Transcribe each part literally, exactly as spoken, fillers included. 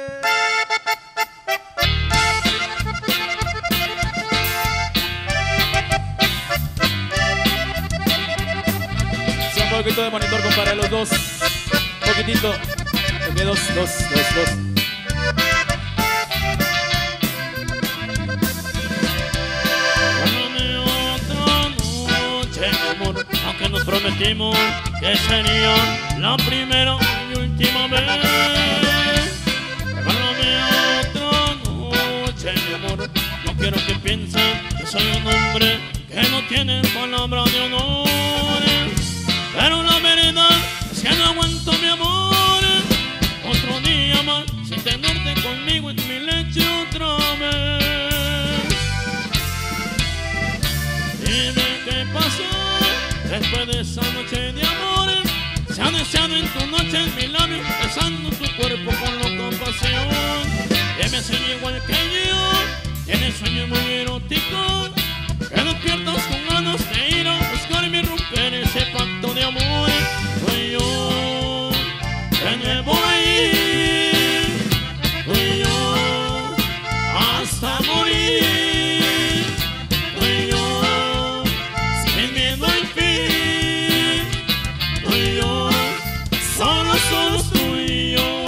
Sí, un poquito de monitor, compadre, los dos. Un poquitito. Ok, dos, dos, dos, dos. Aunque nos prometimos que sería la primera y última vez. Regálame otra noche, mi amor. No quiero que pienses que soy un hombre que no tiene palabra de honor. Pero la verdad es que no aguanto, mi amor, otro día más sin tenerte conmigo en mi leche otra vez. Dime qué pasó después de esa noche de amor. Se ha deseado en tu noche en mi labio, besando tu cuerpo con loca pasión. Que me sueño igual que yo, tienes sueño muy erótico, que despiertas con ganas de ir a buscarme y romper ese pacto de amor. Tú y yo, de nuevo ahí, tú y yo, hasta morir. Somos tú y yo.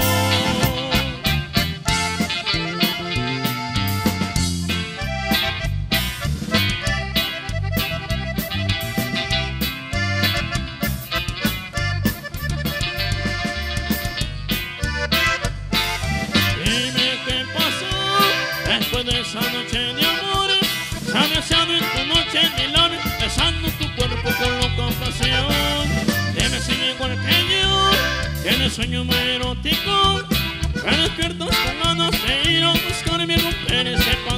Dime qué pasó después de esa noche de amor. Se ha deseado en tu noche en mi labio, besando tu cuerpo con loca pasión. Dime si me igual que yo, tienes sueño muy erótico, que despiertas con ganas de ir a buscarme y romper ese pan.